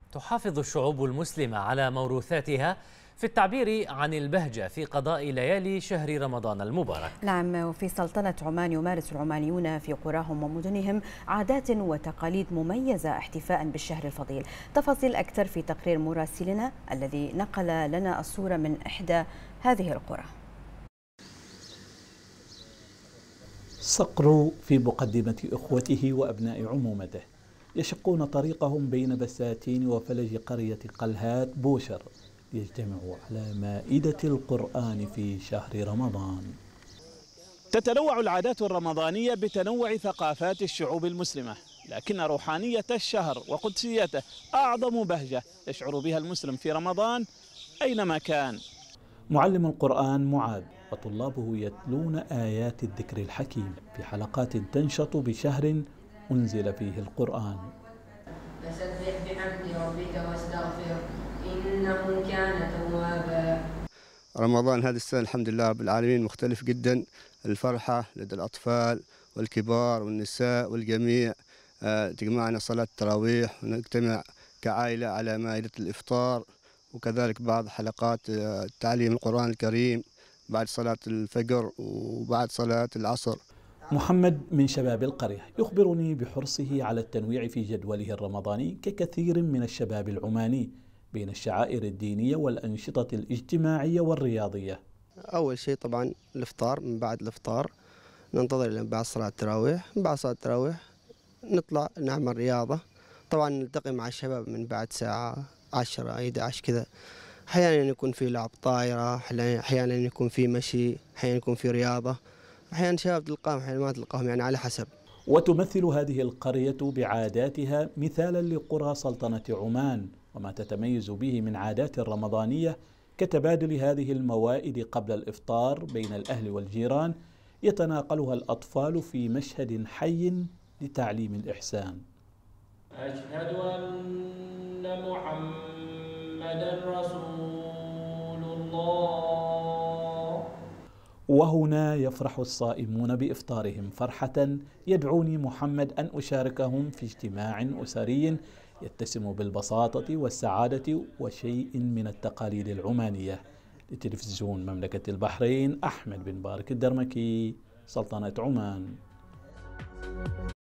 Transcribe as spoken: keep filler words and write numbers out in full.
تحافظ الشعوب المسلمة على موروثاتها في التعبير عن البهجة في قضاء ليالي شهر رمضان المبارك. نعم، وفي سلطنة عمان يمارس العمانيون في قراهم ومدنهم عادات وتقاليد مميزة احتفاء بالشهر الفضيل. تفاصيل أكثر في تقرير مراسلنا الذي نقل لنا الصورة من إحدى هذه القرى. صقر في مقدمة إخوته وأبناء عمومته يشقون طريقهم بين بساتين وفلج قرية قلهات بوشر ليجتمعوا على مائدة القرآن في شهر رمضان. تتنوع العادات الرمضانية بتنوع ثقافات الشعوب المسلمة، لكن روحانية الشهر وقدسيته أعظم بهجة يشعر بها المسلم في رمضان أينما كان. معلم القرآن معاذ وطلابه يتلون آيات الذكر الحكيم في حلقات تنشط بشهر أنزل فيه القرآن. فسبح بحمد ربك واستغفر إنه كان توابا. رمضان هذه السنة الحمد لله رب العالمين مختلف جدا، الفرحة لدى الأطفال والكبار والنساء والجميع. تجمعنا صلاة التراويح ونجتمع كعائلة على مائدة الإفطار، وكذلك بعض حلقات تعليم القرآن الكريم بعد صلاة الفجر وبعد صلاة العصر. محمد من شباب القرية يخبرني بحرصه على التنويع في جدوله الرمضاني ككثير من الشباب العماني بين الشعائر الدينية والأنشطة الاجتماعية والرياضية. أول شيء طبعا الإفطار، من بعد الإفطار ننتظر إلى بعد صلاة التراويح، من بعد صلاة التراويح نطلع نعمل رياضة. طبعا نلتقي مع الشباب من بعد ساعة عشرة أحد عشر كذا، أحيانا يكون في لعب طائرة، أحيانا يكون في مشي، أحيانا يكون في رياضة، أحيانا شباب تلقاهم أحيانا ما تلقاهم، يعني على حسب. وتمثل هذه القرية بعاداتها مثالا لقرى سلطنة عمان وما تتميز به من عادات رمضانية كتبادل هذه الموائد قبل الإفطار بين الأهل والجيران يتناقلها الأطفال في مشهد حي لتعليم الإحسان. أشهد أن محمدا رسول الله. وهنا يفرح الصائمون بإفطارهم فرحة يدعوني محمد أن أشاركهم في اجتماع أسري يتسم بالبساطة والسعادة وشيء من التقاليد العمانية. لتلفزيون مملكة البحرين، أحمد بن بارك الدرمكي، سلطنة عمان.